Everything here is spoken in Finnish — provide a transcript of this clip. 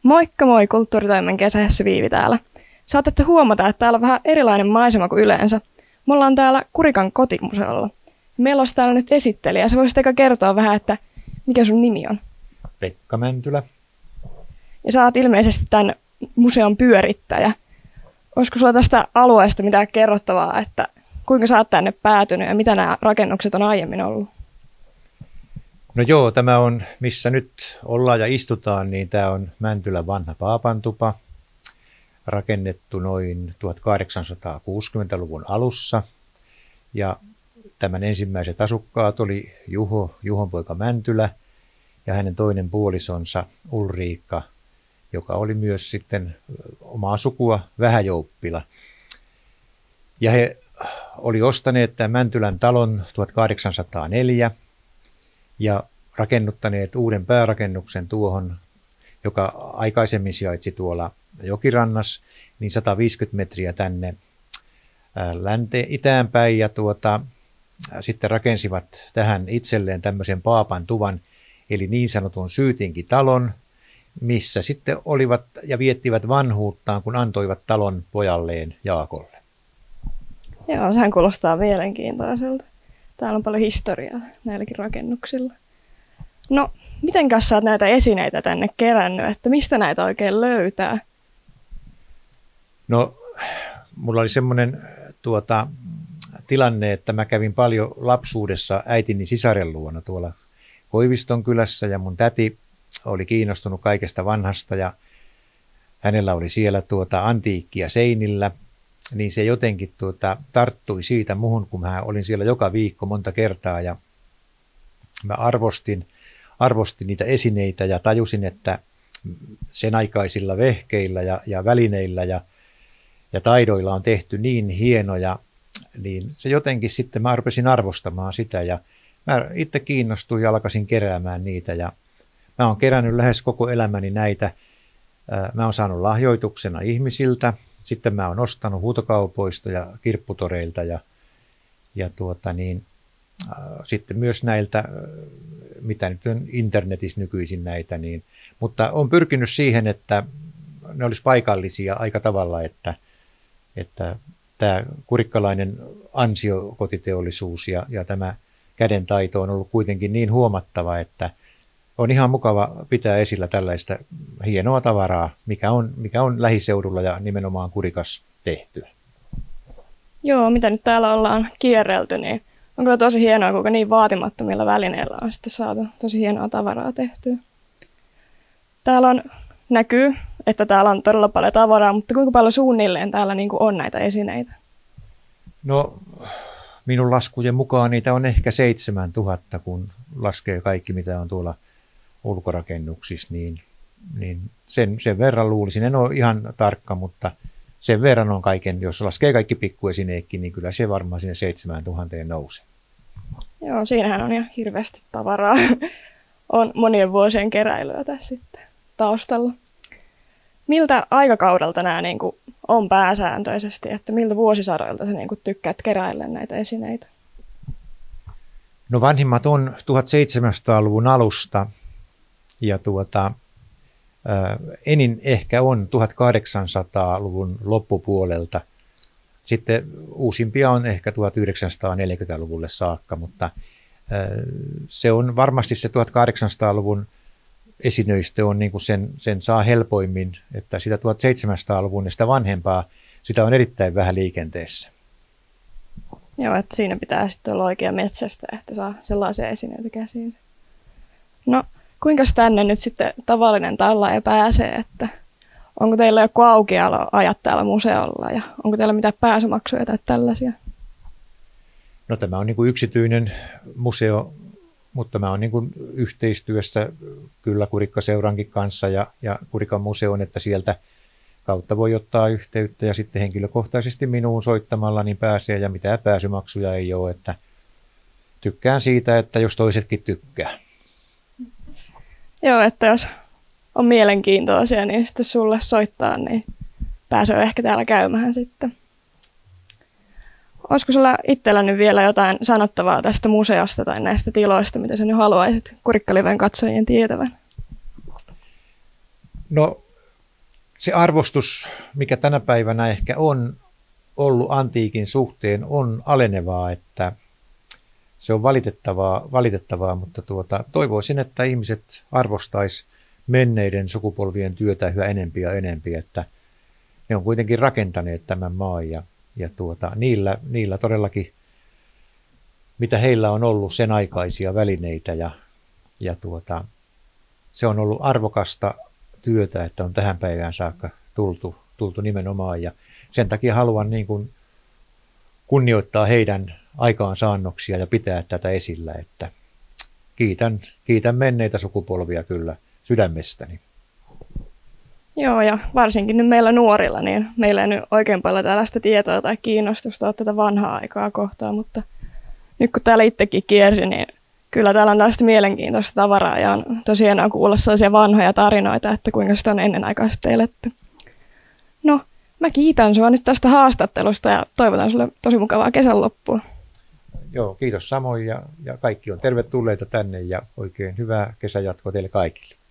Moikka moi, Kulttuuritoimen kesässä Viivi täällä. Saatatte huomata, että täällä on vähän erilainen maisema kuin yleensä. Me ollaan täällä Kurikan kotimuseolla. Meillä olisi täällä nyt esittelijä. Sä voisit kertoa vähän, että mikä sun nimi on? Pekka Mäntylä. Ja sä oot ilmeisesti tämän museon pyörittäjä. Olisiko sulla tästä alueesta mitään kerrottavaa, että kuinka sä oot tänne päätynyt ja mitä nämä rakennukset on aiemmin ollut? No joo, tämä on, missä nyt ollaan ja istutaan, niin tämä on Mäntylän vanha paapantupa, rakennettu noin 1860-luvun alussa. Ja tämän ensimmäiset asukkaat oli Juhon poika Mäntylä ja hänen toinen puolisonsa Ulriikka, joka oli myös sitten omaa sukua Vähäjouppila. Ja he oli ostaneet tämän Mäntylän talon 1804 ja rakennuttaneet uuden päärakennuksen tuohon, joka aikaisemmin sijaitsi tuolla Jokirannas, niin 150 metriä tänne itään päin ja sitten rakensivat tähän itselleen tämmöisen paapan tuvan, eli niin sanotun syytinkitalon, missä sitten olivat ja viettivät vanhuuttaan, kun antoivat talon pojalleen Jaakolle. Joo, sehän kuulostaa mielenkiintoiselta. Täällä on paljon historiaa näilläkin rakennuksilla. No, mitenkäs sä oot näitä esineitä tänne kerännyt, että mistä näitä oikein löytää? No, mulla oli semmoinen tilanne, että mä kävin paljon lapsuudessa äitini sisaren luona tuolla Koiviston kylässä ja mun täti oli kiinnostunut kaikesta vanhasta ja hänellä oli siellä antiikkia seinillä, niin se jotenkin tarttui siitä muhun, kun mä olin siellä joka viikko monta kertaa ja mä arvostin niitä esineitä ja tajusin, että sen aikaisilla vehkeillä ja välineillä ja taidoilla on tehty niin hienoja, niin se jotenkin sitten mä rupesin arvostamaan sitä ja mä itse kiinnostuin ja alkaisin keräämään niitä ja mä oon kerännyt lähes koko elämäni näitä. Mä oon saanut lahjoituksena ihmisiltä, sitten mä oon ostanut huutokaupoista ja kirpputoreilta ja sitten myös näiltä, mitä nyt on internetissä nykyisin näitä, mutta on pyrkinyt siihen, että ne olisi paikallisia aika tavalla, että tämä kurikkalainen ansiokotiteollisuus ja tämä kädentaito on ollut kuitenkin niin huomattava, että on ihan mukava pitää esillä tällaista hienoa tavaraa, mikä on lähiseudulla ja nimenomaan Kurikas tehtyä. Joo, mitä nyt täällä ollaan kierrelty, niin on kyllä tosi hienoa, kuinka niin vaatimattomilla välineillä on sitten saatu tosi hienoa tavaraa tehtyä. Täällä näkyy, että täällä on todella paljon tavaraa, mutta kuinka paljon suunnilleen täällä on näitä esineitä? No, minun laskujen mukaan niitä on ehkä 7000, kun laskee kaikki, mitä on tuolla ulkorakennuksissa, niin sen verran luulisin. En ole ihan tarkka, mutta sen verran on kaiken, jos laskee kaikki pikkuesineetkin, niin kyllä se varmaan sinne 7000 nousee. Joo, siinähän on ihan hirveästi tavaraa. On monien vuosien keräilyä tässä sitten taustalla. Miltä aikakaudelta nämä on pääsääntöisesti, että miltä vuosisadoilta sä tykkäät keräillä näitä esineitä? No vanhimmat on 1700-luvun alusta ja enin ehkä on 1800-luvun loppupuolelta. Sitten uusimpia on ehkä 1940-luvulle saakka, mutta se on varmasti se 1800-luvun esinöistö on sen saa helpoimmin, että sitä 1700-luvun ja sitä vanhempaa, sitä on erittäin vähän liikenteessä. Joo, että siinä pitää sitten olla oikea metsästä, että saa sellaisia esineitä käsiin. No, kuinka tänne nyt sitten tavallinen tallaaja pääsee, että onko teillä joku aukioloajat täällä museolla ja onko teillä mitään pääsymaksuja tai tällaisia? No tämä on yksityinen museo, mutta mä oon yhteistyössä kyllä Kurikkaseurankin kanssa ja Kurikan museon, että sieltä kautta voi ottaa yhteyttä ja sitten henkilökohtaisesti minuun soittamalla niin pääsee ja mitään pääsymaksuja ei ole, että tykkään siitä, että jos toisetkin tykkää. Joo, että jos on mielenkiintoisia, niin sitten sulle soittaa, niin pääsee ehkä täällä käymään sitten. Olisiko sulla itsellä nyt vielä jotain sanottavaa tästä museosta tai näistä tiloista, mitä sä nyt haluaisit Kurikkaliven katsojien tietävän? No se arvostus, mikä tänä päivänä ehkä on ollut antiikin suhteen, on alenevaa, että se on valitettavaa, mutta toivoisin, että ihmiset arvostaisi menneiden sukupolvien työtä yhä enempi ja enempi, että ne on kuitenkin rakentaneet tämän maan ja niillä todellakin, mitä heillä on ollut sen aikaisia välineitä ja se on ollut arvokasta työtä, että on tähän päivään saakka tultu nimenomaan ja sen takia haluan niin kuin kunnioittaa heidän aikaansaannoksia ja pitää tätä esillä, että kiitän menneitä sukupolvia kyllä sydämestäni. Joo, ja varsinkin nyt meillä nuorilla, niin meillä ei nyt oikein paljon tällaista tietoa tai kiinnostusta ole tätä vanhaa aikaa kohtaan, mutta nyt kun täällä itsekin kiersi, niin kyllä täällä on tällaista mielenkiintoista tavaraa ja on tosi hienoa kuulla sellaisia vanhoja tarinoita, että kuinka sitä on ennenaikaisesti eletty. No, mä kiitän sua nyt tästä haastattelusta ja toivotan sulle tosi mukavaa kesän loppua. Joo, kiitos samoin ja kaikki on tervetulleita tänne ja oikein hyvää kesänjatkoa teille kaikille.